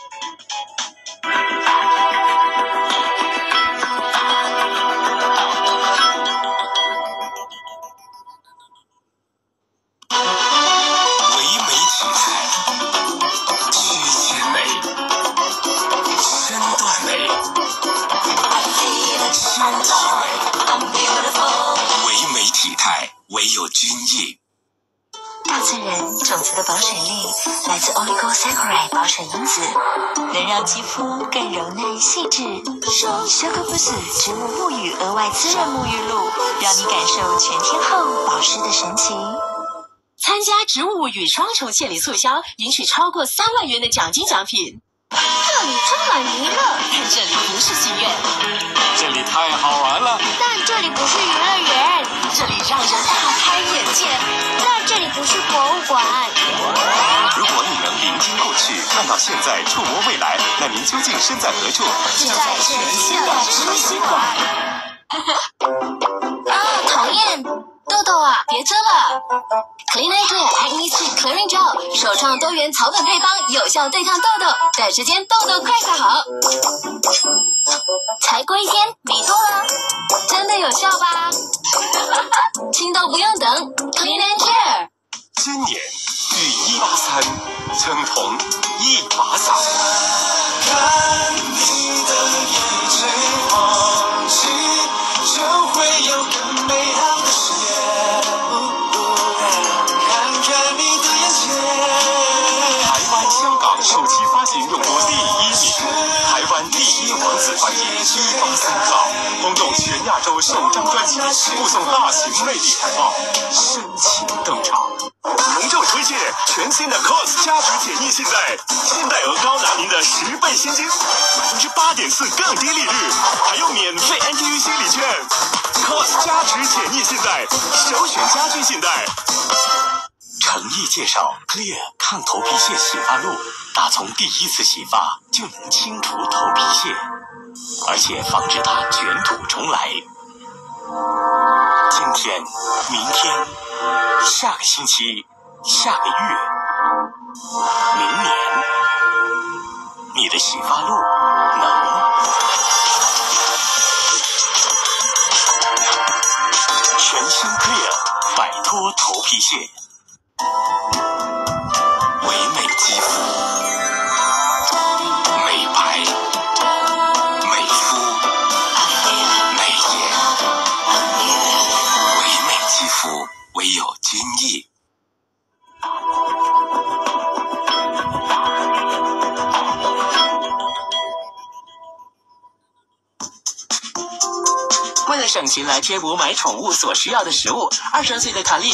唯有君意。 大自然种子的保水力来自 Oligosaccharide 保水因子，能让肌肤更柔嫩细致。修格不死植物沐浴额外滋润沐浴露，让你感受全天候保湿的神奇。 参加植物与双重献礼促销，赢取超过3万元的奖金奖品。 这里充满娱乐， 但这里不是戏院。 这里太好玩了， 但这里不是娱乐园。 这里让人大开眼界， 但这里不是博物馆。 如果你能临经过去，看到现在，触摸未来，那您究竟身在何处？ 就在全新的知心馆。 啊，讨厌！痘痘啊，别遮了 ！Clean and Clear Acne Sheet Clearing Gel 首创多元草本配方，有效对抗痘痘，短时间痘痘快好。才过1天，没多了，真的有效吧？青痘不用等 ，Clean and Clear。 今年第183，称同一把伞。 看你的眼睛放弃，就会有更美好的世界。看看你的眼前。 台湾、香港首期发行勇夺第1名，台湾第1王子团体183号，轰动全亚洲首张专辑，附送大型魅力海报，深情登场。隆重推荐全新的 COS 加值简易信贷，信贷额高达您的10倍现金，8.4%更低利率，还有免费 NTU 心理券。COS 加值简易信贷，首选家居信贷。诚意介绍 Clear 抗头皮屑洗发露，打从第1次洗发就能清除头皮屑，而且防止它卷土重来。今天、明天、下个星期、下个月、明年，你的洗发露能全新 Clear 摆脱头皮屑。唯美肌肤，美白，美肤，美颜，唯美肌肤，唯有君意。为了省钱来贴补买宠物所需要的食物，22岁的卡莉